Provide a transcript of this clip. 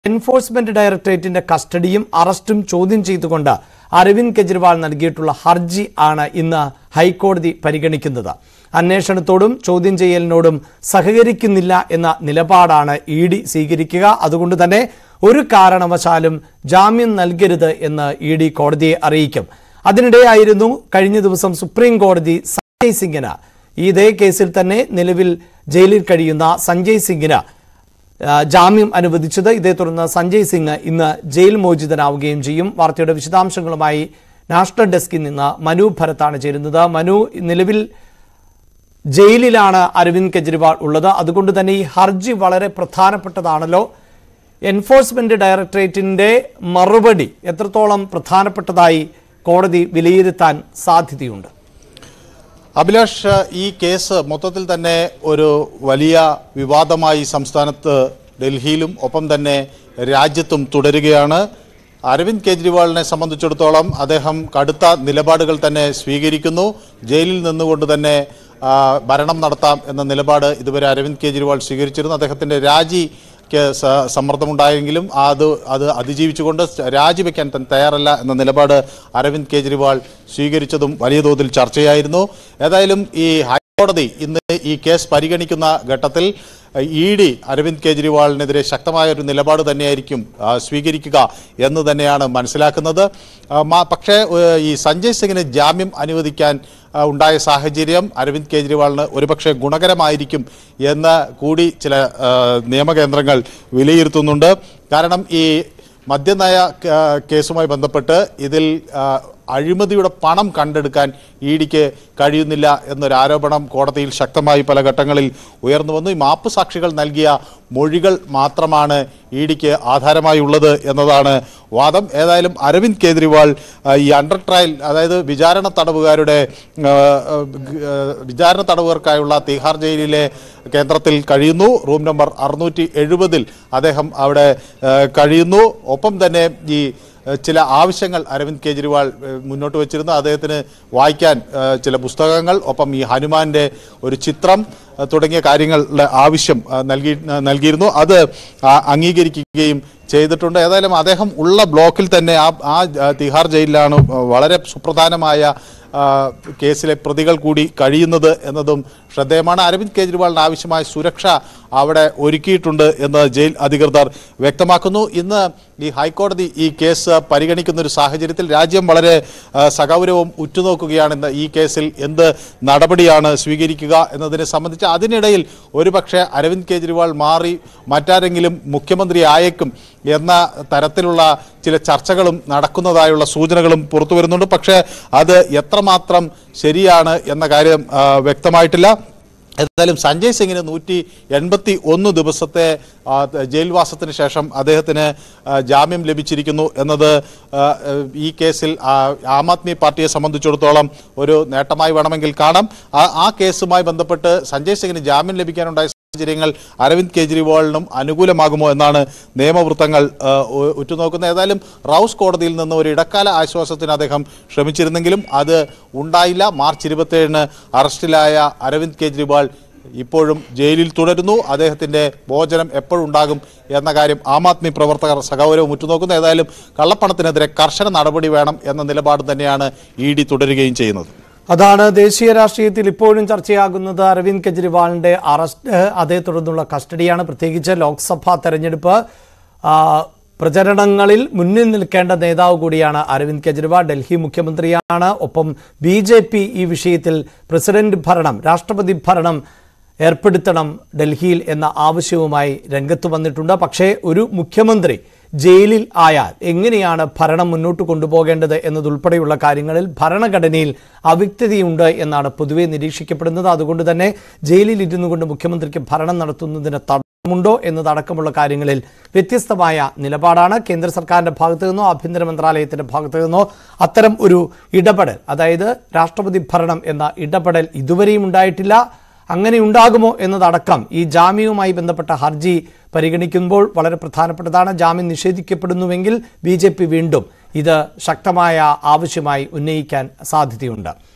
Enforcement ഡയറക്ടറേറ്റിന്റെ കസ്റ്റഡിയും അറസ്റ്റും ചോദ്യം ചെയ്തുകൊണ്ട് അരവിന്ദ് കെജ്രിവാൾ നൽകിയിട്ടുള്ള ഹർജി ആണ് ഇന്ന് ഹൈക്കോടതി പരിഗണിക്കുന്നത്. അന്വേഷണത്തോടും ചോദ്യം ചെയ്യലിനോടും സഹകരിക്കുന്നില്ല എന്ന നിലപാടാണ് ഇഡി സ്വീകരിക്കുക. അതുകൊണ്ട് തന്നെ ഒരു കാരണവശാലും ജാമ്യം നൽകരുത് എന്ന് ഇഡി കോടതിയെ അറിയിക്കും. അതിനിടെയായിരുന്നു കഴിഞ്ഞ ദിവസം സുപ്രീം കോടതി സഞ്ജയ് സിംഗിന് ഇതേ കേസിൽ തന്നെ നിലവിൽ ജയിലിൽ കഴിയുന്ന സഞ്ജയ് സിംഗിന് ജാമ്യം അനുവദിച്ചത്. ഇതേ തുടർന്ന് സഞ്ജയ് സിംഗ് ഇന്ന് ജയിൽ മോചിതനാവുകയും ചെയ്യും. വാർത്തയുടെ വിശദാംശങ്ങളുമായി നാഷണൽ ഡെസ്കിൽ നിന്ന് മനു ഭരത്താണ് ചേരുന്നത്. മനു, നിലവിൽ ജയിലിലാണ് അരവിന്ദ് കെജ്രിവാൾ ഉള്ളത്. അതുകൊണ്ട് തന്നെ ഈ ഹർജി വളരെ പ്രധാനപ്പെട്ടതാണല്ലോ. എൻഫോഴ്സ്മെന്റ് ഡയറക്ടറേറ്റിന്റെ മറുപടി എത്രത്തോളം പ്രധാനപ്പെട്ടതായി കോടതി വിലയിരുത്താൻ സാധ്യതയുണ്ട്? അഭിലാഷ്, ഈ കേസ് മൊത്തത്തിൽ തന്നെ ഒരു വലിയ വിവാദമായി സംസ്ഥാനത്ത് ഡൽഹിയിലും ഒപ്പം തന്നെ രാജ്യത്തും തുടരുകയാണ്. അരവിന്ദ് കെജ്രിവാളിനെ സംബന്ധിച്ചിടത്തോളം അദ്ദേഹം കടുത്ത നിലപാടുകൾ തന്നെ സ്വീകരിക്കുന്നു. ജയിലിൽ നിന്നുകൊണ്ട് തന്നെ ഭരണം നടത്താം എന്ന നിലപാട് ഇതുവരെ അരവിന്ദ് കെജ്രിവാൾ സ്വീകരിച്ചിരുന്നു. അദ്ദേഹത്തിൻ്റെ സമ്മർദ്ദമുണ്ടായെങ്കിലും അത് അതിജീവിച്ചുകൊണ്ട് രാജിവെക്കാൻ തയ്യാറല്ല എന്ന നിലപാട് അരവിന്ദ് കെജ്രിവാൾ സ്വീകരിച്ചതും വലിയ തോതിൽ ചർച്ചയായിരുന്നു. ഏതായാലും ഈ ഹൈക്കോടതി ഇന്ന് ഈ കേസ് പരിഗണിക്കുന്ന ഘട്ടത്തിൽ ഇഡി അരവിന്ദ് കെജ്രിവാളിനെതിരെ ശക്തമായ ഒരു നിലപാട് തന്നെയായിരിക്കും സ്വീകരിക്കുക എന്ന് തന്നെയാണ് മനസ്സിലാക്കുന്നത്. പക്ഷേ ഈ സഞ്ജയ് സിംഗിന് ജാമ്യം അനുവദിക്കാൻ ഉണ്ടായ സാഹചര്യം അരവിന്ദ് കെജ്രിവാളിന് ഒരുപക്ഷെ ഗുണകരമായിരിക്കും എന്ന് കൂടി ചില നിയമകേന്ദ്രങ്ങൾ വിലയിരുത്തുന്നുണ്ട്. കാരണം ഈ മദ്യനയ കേസുമായി ബന്ധപ്പെട്ട് ഇതിൽ അഴിമതിയുടെ പണം കണ്ടെടുക്കാൻ ഇഡിക്ക് കഴിയുന്നില്ല എന്നൊരു ആരോപണം കോടതിയിൽ ശക്തമായി പല ഘട്ടങ്ങളിൽ ഉയർന്നു വന്നു. ഈ മാപ്പ് സാക്ഷികൾ നൽകിയ മൊഴികൾ മാത്രമാണ് ഇഡിക്ക് ആധാരമായി ഉള്ളത് എന്നതാണ് വാദം. ഏതായാലും അരവിന്ദ് കെജ്രിവാൾ ഈ അണ്ടർ ട്രയൽ, അതായത് വിചാരണ തടവുകാർക്കായുള്ള തിഹാർ ജയിലിലെ കേന്ദ്രത്തിൽ കഴിയുന്നു. റൂം നമ്പർ 670 അദ്ദേഹം അവിടെ കഴിയുന്നു. ഒപ്പം തന്നെ ഈ ചില ആവശ്യങ്ങൾ അരവിന്ദ് കെജ്രിവാൾ മുന്നോട്ട് വച്ചിരുന്നു. അദ്ദേഹത്തിന് വായിക്കാൻ ചില പുസ്തകങ്ങൾ, ഒപ്പം ഈ ഹനുമാന്റെ ഒരു ചിത്രം തുടങ്ങിയ കാര്യങ്ങളുടെ ആവശ്യം നൽകിയിരുന്നു. അത് അംഗീകരിക്കുകയും ചെയ്തിട്ടുണ്ട്. ഏതായാലും അദ്ദേഹം ഉള്ള ബ്ലോക്കിൽ തന്നെ ആ തിഹാർ ജയിലിലാണ് വളരെ സുപ്രധാനമായ കേസിലെ പ്രതികൾ കൂടി കഴിയുന്നത് എന്നതും ശ്രദ്ധേയമാണ്. അരവിന്ദ് കെജ്രിവാളിന് ആവശ്യമായ സുരക്ഷ അവിടെ ഒരുക്കിയിട്ടുണ്ട് എന്ന് ജയിൽ അധികൃതർ വ്യക്തമാക്കുന്നു. ഇന്ന് ഈ ഹൈക്കോടതി ഈ കേസ് പരിഗണിക്കുന്ന ഒരു സാഹചര്യത്തിൽ രാജ്യം വളരെ സഗൗരവം ഉറ്റുനോക്കുകയാണെന്ന് ഈ കേസിൽ എന്ത് നടപടിയാണ് സ്വീകരിക്കുക എന്നതിനെ സംബന്ധിച്ച്. അതിനിടയിൽ ഒരുപക്ഷെ അരവിന്ദ് കെജ്രിവാൾ മാറി മറ്റാരെങ്കിലും മുഖ്യമന്ത്രി ആയേക്കും എന്ന തരത്തിലുള്ള ചില ചർച്ചകളും നടക്കുന്നതായുള്ള സൂചനകളും പുറത്തു വരുന്നുണ്ട്. പക്ഷേ അത് എത്രമാത്രം ശരിയാണ് എന്ന കാര്യം വ്യക്തമായിട്ടില്ല. എന്തായാലും സഞ്ജയ് സിംഗിന് 181 ദിവസത്തെ ജയിൽവാസത്തിന് ശേഷം അദ്ദേഹത്തിന് ജാമ്യം ലഭിച്ചിരിക്കുന്നു എന്നത് ഈ കേസിൽ ആം ആദ്മി പാർട്ടിയെ സംബന്ധിച്ചിടത്തോളം ഒരു നേട്ടമായി വേണമെങ്കിൽ കാണാം. ആ കേസുമായി ബന്ധപ്പെട്ട് സഞ്ജയ് സിംഗിന് ജാമ്യം ലഭിക്കാനുണ്ടായ സാഹചര്യങ്ങൾ അരവിന്ദ് കെജ്രിവാളിനും അനുകൂലമാകുമോ എന്നാണ് നിയമവൃത്തങ്ങൾ ഉറ്റുനോക്കുന്നത്. ഏതായാലും റൌസ് കോടതിയിൽ നിന്ന് ഒരു ഇടക്കാല ആശ്വാസത്തിന് അദ്ദേഹം ശ്രമിച്ചിരുന്നെങ്കിലും അത് ഉണ്ടായില്ല. മാർച്ച് 27 അറസ്റ്റിലായ അരവിന്ദ് കെജ്രിവാൾ ഇപ്പോഴും ജയിലിൽ തുടരുന്നു. അദ്ദേഹത്തിൻ്റെ മോചനം എപ്പോഴുണ്ടാകും എന്ന കാര്യം ആം ആദ്മി പ്രവർത്തകർ സഗൗരവം ഉറ്റുനോക്കുന്നു. ഏതായാലും കള്ളപ്പണത്തിനെതിരെ കർശന നടപടി വേണം എന്ന നിലപാട് തന്നെയാണ് ഇഡി തുടരുകയും ചെയ്യുന്നത്. അതാണ് ദേശീയ രാഷ്ട്രീയത്തിൽ ഇപ്പോഴും ചർച്ചയാകുന്നത്. അരവിന്ദ് കെജ്രിവാളിന്റെ അറസ്റ്റ്, അതേ തുടർന്നുള്ള കസ്റ്റഡിയാണ്. പ്രത്യേകിച്ച് ലോക്സഭാ തെരഞ്ഞെടുപ്പ് പ്രചരണങ്ങളിൽ മുന്നിൽ നിൽക്കേണ്ട നേതാവ് കൂടിയാണ് അരവിന്ദ് കെജ്രിവാൾ. ഡൽഹി മുഖ്യമന്ത്രിയാണ്. ഒപ്പം BJP ഈ വിഷയത്തിൽ പ്രസിഡന്റ് ഭരണം, രാഷ്ട്രപതി ഭരണം ഏർപ്പെടുത്തണം ഡൽഹിയിൽ എന്ന ആവശ്യവുമായി രംഗത്ത് വന്നിട്ടുണ്ട്. പക്ഷേ ഒരു മുഖ്യമന്ത്രി ജയിലിൽ ആയാൽ എങ്ങനെയാണ് ഭരണം മുന്നോട്ട് കൊണ്ടുപോകേണ്ടത് എന്നതുൾപ്പെടെയുള്ള കാര്യങ്ങളിൽ ഭരണഘടനയിൽ അവ്യക്തതയുണ്ട് എന്നാണ് പൊതുവെ നിരീക്ഷിക്കപ്പെടുന്നത്. അതുകൊണ്ട് തന്നെ ജയിലിൽ ഇരുന്നു കൊണ്ട് മുഖ്യമന്ത്രിക്ക് ഭരണം നടത്തുന്നതിന് തടസ്സമുണ്ടോ എന്നതടക്കമുള്ള കാര്യങ്ങളിൽ വ്യത്യസ്തമായ നിലപാടാണ് കേന്ദ്ര സർക്കാരിന്റെ ഭാഗത്തു നിന്നോ ആഭ്യന്തര മന്ത്രാലയത്തിന്റെ ഭാഗത്തു നിന്നോ. അത്തരം ഒരു ഇടപെടൽ, അതായത് രാഷ്ട്രപതി ഭരണം എന്ന ഇടപെടൽ ഇതുവരെയും ഉണ്ടായിട്ടില്ല. അങ്ങനെ ഉണ്ടാകുമോ എന്നതടക്കം ഈ ജാമ്യവുമായി ബന്ധപ്പെട്ട ഹർജി പരിഗണിക്കുമ്പോൾ വളരെ പ്രധാനപ്പെട്ടതാണ്. ജാമ്യം നിഷേധിക്കപ്പെടുന്നുവെങ്കിൽ BJP വീണ്ടും ഇത് ശക്തമായ ആവശ്യമായി ഉന്നയിക്കാൻ സാധ്യതയുണ്ട്.